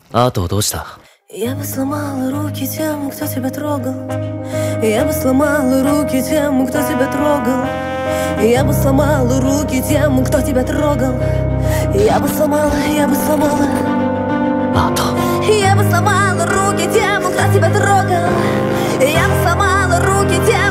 あとどうした？ Я бы сломала руки тем, кто тебя трогал. Я бы сломала руки тем, кто тебя трогал. Я бы сломала руки тем, кто тебя трогал. Я бы сломала. あと Я бы сломала руки тем, кто тебя трогал. Я бы сломала руки тем,